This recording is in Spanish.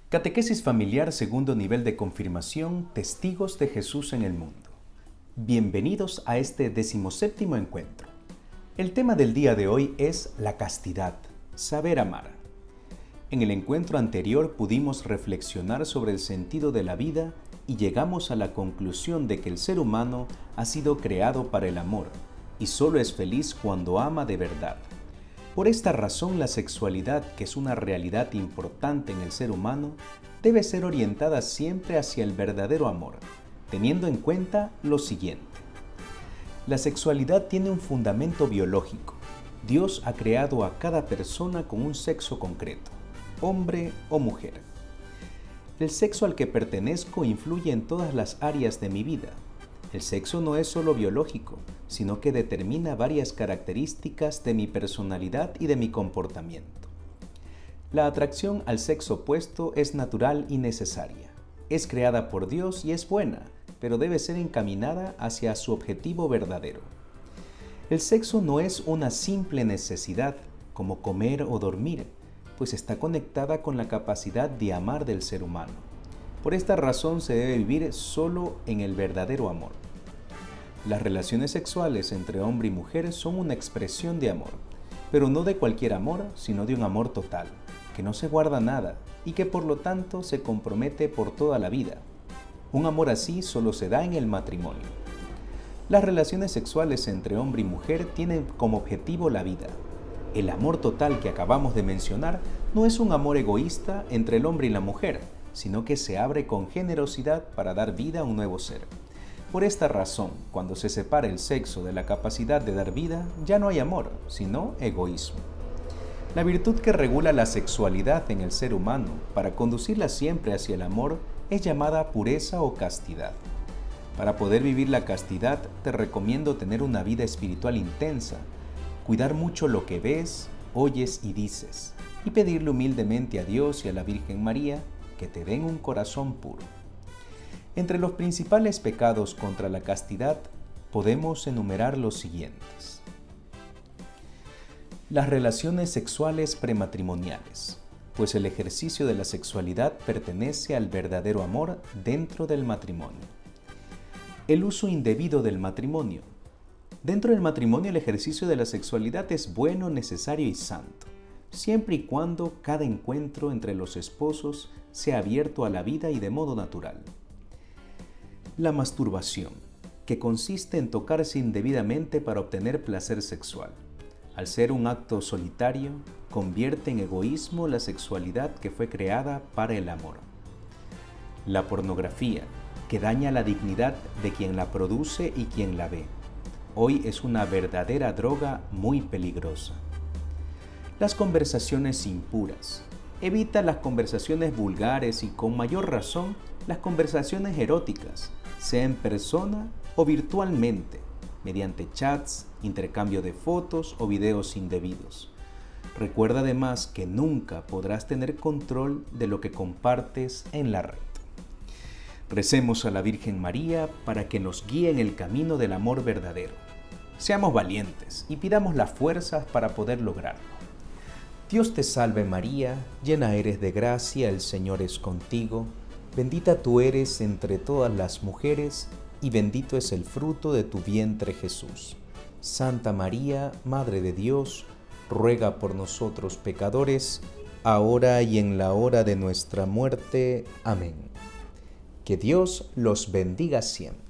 Catequesis familiar segundo nivel de confirmación, Testigos de Jesús en el mundo. Bienvenidos a este 17º encuentro. El tema del día de hoy es la castidad, saber amar. En el encuentro anterior pudimos reflexionar sobre el sentido de la vida y llegamos a la conclusión de que el ser humano ha sido creado para el amor y solo es feliz cuando ama de verdad. Por esta razón, la sexualidad, que es una realidad importante en el ser humano, debe ser orientada siempre hacia el verdadero amor, teniendo en cuenta lo siguiente. La sexualidad tiene un fundamento biológico. Dios ha creado a cada persona con un sexo concreto, hombre o mujer. El sexo al que pertenezco influye en todas las áreas de mi vida. El sexo no es solo biológico, sino que determina varias características de mi personalidad y de mi comportamiento. La atracción al sexo opuesto es natural y necesaria. Es creada por Dios y es buena, pero debe ser encaminada hacia su objetivo verdadero. El sexo no es una simple necesidad, como comer o dormir, pues está conectada con la capacidad de amar del ser humano. Por esta razón se debe vivir solo en el verdadero amor. Las relaciones sexuales entre hombre y mujer son una expresión de amor, pero no de cualquier amor, sino de un amor total, que no se guarda nada y que por lo tanto se compromete por toda la vida. Un amor así solo se da en el matrimonio. Las relaciones sexuales entre hombre y mujer tienen como objetivo la vida. El amor total que acabamos de mencionar no es un amor egoísta entre el hombre y la mujer, sino que se abre con generosidad para dar vida a un nuevo ser. Por esta razón, cuando se separa el sexo de la capacidad de dar vida, ya no hay amor, sino egoísmo. La virtud que regula la sexualidad en el ser humano para conducirla siempre hacia el amor es llamada pureza o castidad. Para poder vivir la castidad, te recomiendo tener una vida espiritual intensa, cuidar mucho lo que ves, oyes y dices, y pedirle humildemente a Dios y a la Virgen María que te den un corazón puro. Entre los principales pecados contra la castidad podemos enumerar los siguientes. Las relaciones sexuales prematrimoniales, pues el ejercicio de la sexualidad pertenece al verdadero amor dentro del matrimonio. El uso indebido del matrimonio. Dentro del matrimonio el ejercicio de la sexualidad es bueno, necesario y santo, siempre y cuando cada encuentro entre los esposos sea abierto a la vida y de modo natural. La masturbación, que consiste en tocarse indebidamente para obtener placer sexual. Al ser un acto solitario, convierte en egoísmo la sexualidad que fue creada para el amor. La pornografía, que daña la dignidad de quien la produce y quien la ve. Hoy es una verdadera droga muy peligrosa. Las conversaciones impuras. Evita las conversaciones vulgares y, con mayor razón, las conversaciones eróticas, sea en persona o virtualmente, mediante chats, intercambio de fotos o videos indebidos. Recuerda además que nunca podrás tener control de lo que compartes en la red. Recemos a la Virgen María para que nos guíe en el camino del amor verdadero. Seamos valientes y pidamos las fuerzas para poder lograrlo. Dios te salve María, llena eres de gracia, el Señor es contigo. Bendita tú eres entre todas las mujeres, y bendito es el fruto de tu vientre Jesús. Santa María, Madre de Dios, ruega por nosotros pecadores, ahora y en la hora de nuestra muerte. Amén. Que Dios los bendiga siempre.